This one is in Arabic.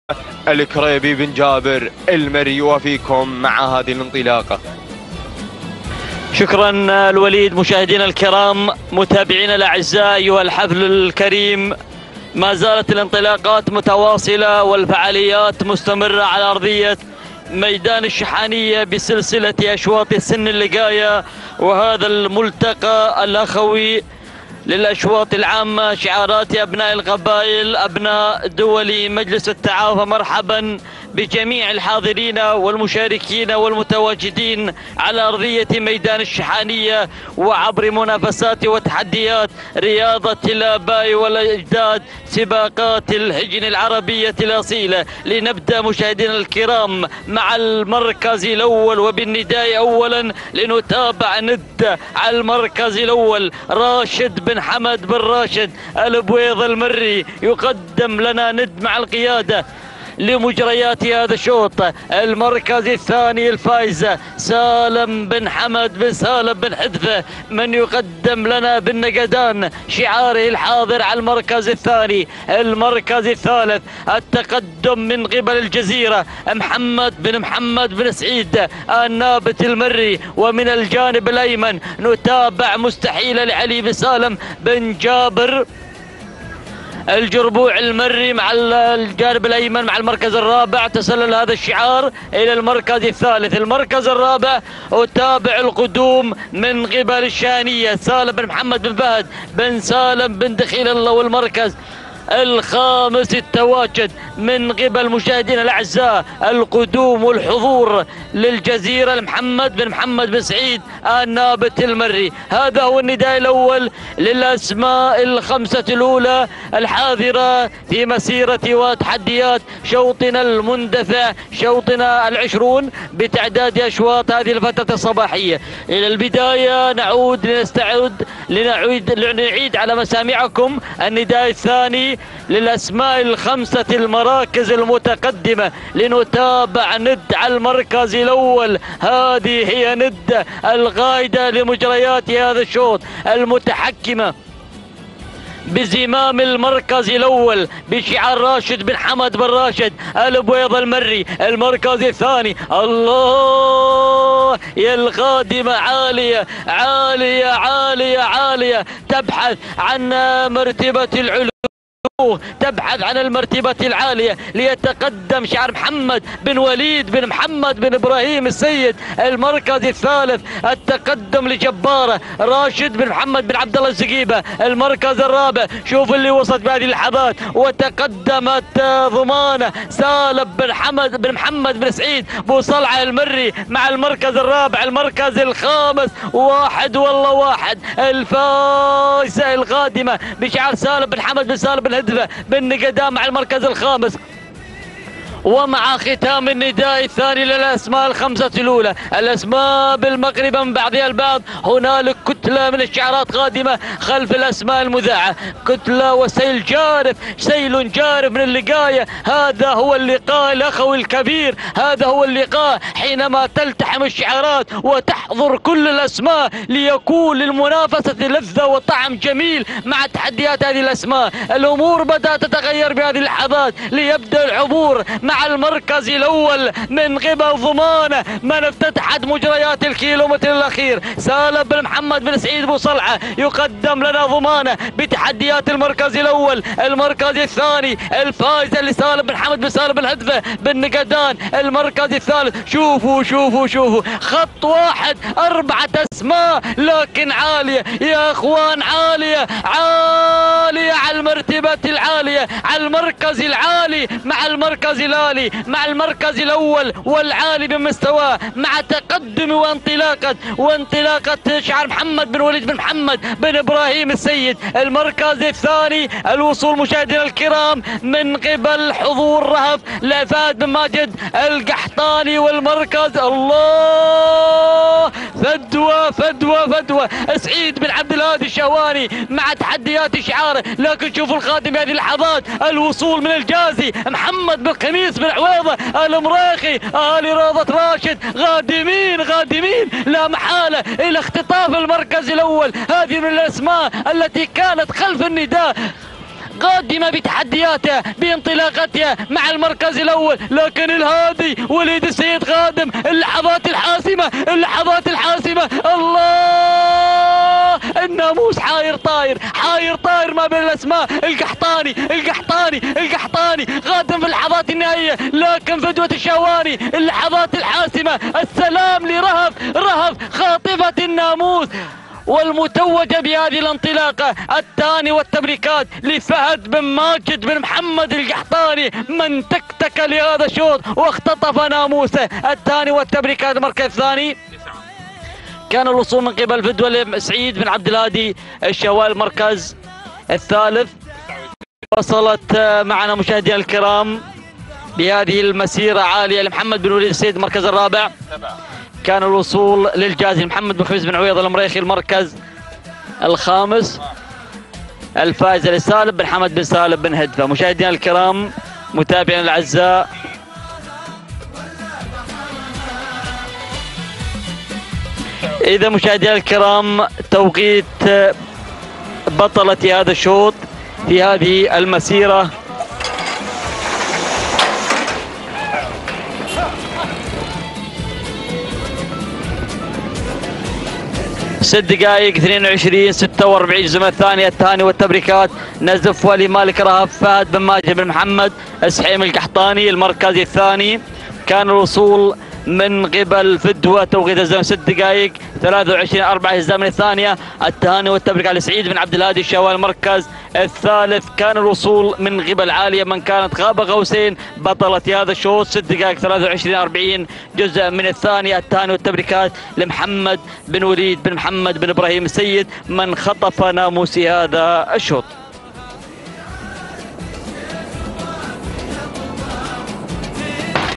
الكريبي بن جابر المري وفيكم مع هذه الانطلاقة. شكرا الوليد. مشاهدينا الكرام، متابعينا الاعزاء، ايها الحفل الكريم، ما زالت الانطلاقات متواصلة والفعاليات مستمرة على ارضية ميدان الشحانية بسلسلة اشواط السن اللقاية، وهذا الملتقى الاخوي للأشواط العامة. شعارات أبناء القبائل، أبناء دول مجلس التعاون، مرحبا بجميع الحاضرين والمشاركين والمتواجدين على أرضية ميدان الشحانية وعبر منافسات وتحديات رياضة الآباء والأجداد، سباقات الهجن العربية الأصيلة. لنبدأ مشاهدينا الكرام مع المركز الأول، وبالنداء أولا لنتابع ند على المركز الأول راشد بن حمد بن راشد البويض المري، يقدم لنا ند مع القيادة لمجريات هذا الشوط. المركز الثاني الفائزة سالم بن حمد بن سالم بن حذفة، من يقدم لنا بالنقدان شعاره الحاضر على المركز الثاني. المركز الثالث التقدم من قبل الجزيرة محمد بن سعيد النابت المري، ومن الجانب الأيمن نتابع مستحيل لعلي بن سالم بن جابر الجربوع المري مع الجانب الايمن مع المركز الرابع. تسلل هذا الشعار الى المركز الثالث. المركز الرابع اتابع القدوم من قبل الشانية سالم بن محمد بن فهد بن سالم بن دخيل الله، والمركز الخامس التواجد من قبل مشاهدينا الاعزاء القدوم والحضور للجزيرة محمد بن سعيد النابت المري. هذا هو النداء الاول للاسماء الخمسة الاولى الحاضرة في مسيرة وتحديات شوطنا المندفع، شوطنا العشرون بتعداد اشواط هذه الفترة الصباحية. الى البداية نعيد على مسامعكم النداء الثاني للأسماء الخمسة المراكز المتقدمة. لنتابع ند على المركز الأول، هذه هي ند القائدة لمجريات هذا الشوط، المتحكمة بزمام المركز الأول بشعار راشد بن حمد بن راشد البويض المري. المركز الثاني الله يا القادمة عالية عالية عالية عالية، تبحث عن مرتبة العلو، تبحث عن المرتبة العالية ليتقدم شعار محمد بن وليد بن محمد بن إبراهيم السيد. المركز الثالث التقدم لجبارة راشد بن محمد بن عبد الله الزقيبة. المركز الرابع شوف اللي وصلت بهذه اللحظات وتقدمت ضمانة سالم بن محمد بن سعيد بو صلعة المري مع المركز الرابع. المركز الخامس واحد والله واحد، الفائزة القادمة بشعار سالم بن حمد بن سالم بن هدفة بالنقدام مع المركز الخامس. ومع ختام النداء الثاني للأسماء الخمسة الأولى، الأسماء بالمغرب من بعضها البعض، هنالك كتلة من الشعارات قادمة خلف الأسماء المذاعة، كتلة وسيل جارف، سيل جارف من اللقاية. هذا هو اللقاء الأخوي الكبير، هذا هو اللقاء حينما تلتحم الشعارات وتحضر كل الأسماء ليكون للمنافسة لذة وطعم جميل مع تحديات هذه الأسماء. الأمور بدأت تتغير بهذه اللحظات ليبدأ العبور مع المركز الأول من قبل ضمانة من افتتحت مجريات الكيلومتر الأخير. سالم بن محمد بن سعيد بو صلعة يقدم لنا ضمانة بتحديات المركز الأول. المركز الثاني الفائز لسالم بن محمد بن سالم بن هدفة بن نقدان. المركز الثالث شوفوا شوفوا شوفوا، خط واحد 4 أسماء لكن عالية يا اخوان، عالية عالية على المرتبة العالية، على المركز العالي مع المركز العالي مع المركز الأول والعالي بمستواه، مع تقدم وانطلاقة شعار محمد بن وليد بن محمد بن إبراهيم السيد. المركز الثاني الوصول مشاهدينا الكرام من قبل حضور رهف لفهد بن ماجد القحطاني. والمركز الله فدوة فدوة فدوة سعيد بن عبد الهادي الشهواني مع تحديات شعاره. لكن شوفوا القادم هذه اللحظات، الوصول من الجازي محمد بن خميس بن عويضة المريخي آل روضة راشد، غادمين لا محالة إلى اختطاف المركز الأول. هذه من الأسماء التي كانت خلف النداء قادمة بتحدياتها بانطلاقتها مع المركز الأول، لكن الهادي وليد السيد خادم اللحظات الحاسمة، اللحظات الحاسمة. الله، الناموس حاير طاير، حاير طاير ما بين الأسماء. القحطاني القحطاني القحطاني خادم في اللحظات النهائية، لكن فدوة الشواري اللحظات الحاسمة. السلام لرهف، رهف خاطفة الناموس والمتوجة بهذه الانطلاقة. الثاني والتبريكات لفهد بن ماجد بن محمد القحطاني، من تكتك لهذا الشوط واختطف ناموسه. الثاني والتبريكات. المركز الثاني كان الوصول من قبل فدوة سعيد بن عبد الهادي الشوال. المركز الثالث وصلت معنا مشاهدينا الكرام بهذه المسيرة عالية لمحمد بن وليد السيد. المركز الرابع كان الوصول للجازي محمد بن خميس بن عويض المريخي. المركز الخامس الفائز لسالم بن حمد بن سالم بن هدفة. مشاهدينا الكرام متابعينا الاعزاء، اذا مشاهدينا الكرام توقيت بطلة هذا الشوط في هذه المسيرة 6 دقائق 22:46 الزمن الثاني. الثاني والتبريكات نزف ولي مالك رهف فهد بن ماجد بن محمد السحيم القحطاني. المركز الثاني كان الوصول من قبل فدوة توقيت الزمن 6 دقائق 23:04 الزمن الثانية. التهاني والتبريك على سعيد بن عبد الهادي الشوال. المركز الثالث كان الوصول من قبل عالية من كانت غاب غوسين بطلة هذا الشوط 6 دقائق 23:40 جزء من الثانية. التهاني والتبريكات لمحمد بن وليد بن محمد بن ابراهيم السيد من خطف ناموس هذا الشوط.